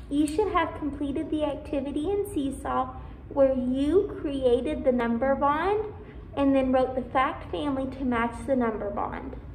You should have completed the activity in Seesaw where you created the number bond and then wrote the fact family to match the number bond.